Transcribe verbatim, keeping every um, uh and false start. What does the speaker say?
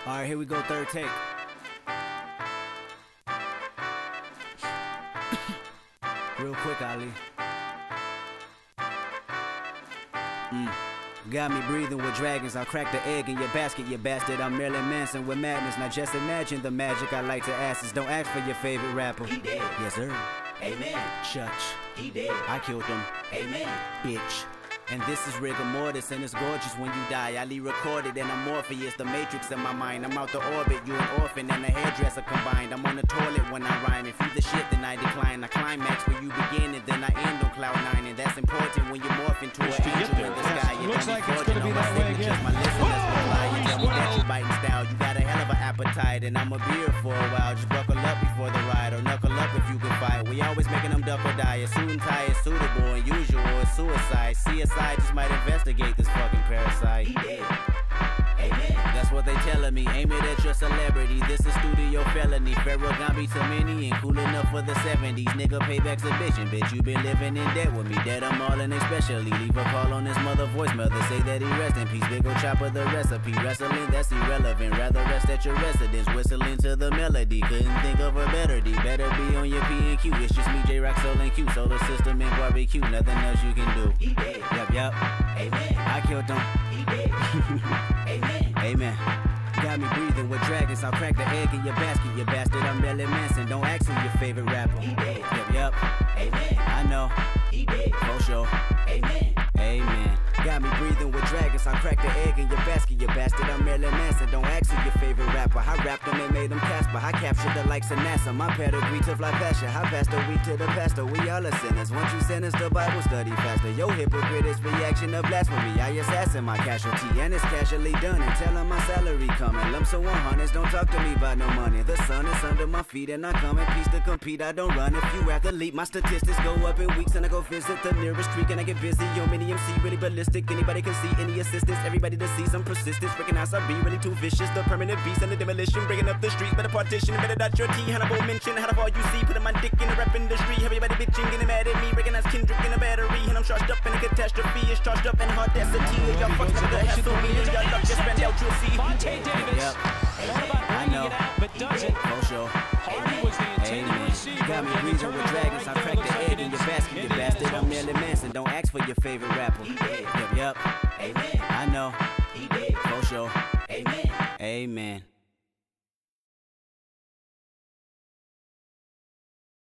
Alright, here we go, third take. Real quick, Ali. Mm. Got me breathing with dragons. I'll crack the egg in your basket, you bastard. I'm Marilyn Manson with madness. Now just imagine the magic I like to ask is don't ask for your favorite rapper. He dead. Yes, sir. Amen. Church. He dead. I killed him. Amen. Bitch. And this is rigor mortis, and it's gorgeous when you die. I re-recorded and I'm Morpheus, the matrix in my mind. I'm out the orbit, you an orphan and a hairdresser combined. I'm on the toilet when I rhyme. If you the shit, then I decline. I climax where you begin, and then I end on cloud nine. And that's important when you morph into an angel in the sky. You Looks don't like be it's gonna be that way again. My listeners will lie. You tell me that you biting style. You got a hell of an appetite, and I'm a beer for a while. Just buckle up before the ride, or knuckle up if you can fight. We always making them duck or die. A suit and tie is suitable, and usual is suicide. C S I just might investigate this fucking parasite. He dead. Amen. That's what they telling me. Aim it at your celebrity. This is studio felony. Pharaoh Gambi to many and cool enough for the seventies. Nigga, payback's a bitch. And bitch, you been living in debt with me. Dead I'm all in especially. Leave a call on his mother voice. Mother say that he rest in peace. Big ol' chopper the recipe. Wrestling, that's irrelevant. Rather rest at your residence. Whistling to the melody. Couldn't think of a better D. Better be on your P and Q. It's just me, J-Rock, Soul, and Q. Solar system and barbecue. Nothing else you can do. He dead. Yup, yup. Amen. I killed him. He dead. Amen. Amen. Got me breathing with dragons. I'll crack the egg in your basket, you bastard. I'm Marilyn Manson. Don't ask who your favorite rapper. He dead. Yup, yup. Amen. I know. He dead. For sure. Amen. Amen. Got me breathing with dragons. I'll crack the egg in your basket, you bastard. I'm Marilyn Manson. Don't ask who your favorite rapper. I rapped them and made them Casper. I captured the likes of NASA. My pedigree to fly past you. I passed the week to the pastor. We all are sinners. Once you sentence the Bible study faster. Yo, hypocrite is reaction of blasphemy. I assassin my casualty, and it's casually done. And tell 'em my salary coming. Lumps of one hundreds. Don't talk to me about no money. The sun is under my feet, and I come in peace to compete. I don't run. If you athlete, my statistics go up in weeks, and I go visit the nearest creek, and I get busy. Yo, mini M C really ballistic. Anybody can see any assistance. Everybody to see some persistence. Recognize I be really too vicious. The permanent beast and the demolition. Breaking up the streets. Better partition. Better dot your T. Hannibal mention. How the all you see. Putting my dick in the rap industry. Everybody bitching. Getting mad at me. Recognize Kendrick in a battery. And I'm charged up in a catastrophe. It's charged up in audacity. Y'all fucks with the hassle me. And y'all luck just ran out. You'll see. Vontae Davis. Yep. Thought about I bringing know. it out, but doesn't. For sure. Hardy was the intended Amen. receiver. Got me and breathing turned with it dragons. right I there. cracked Looks the like egg it in your is basket, you getting bastard. his I'm hopes. Marilyn Manson. Don't ask for your favorite rapper. He dead. Yup, yup. Amen. I know. He dead. For sure. Amen. Amen.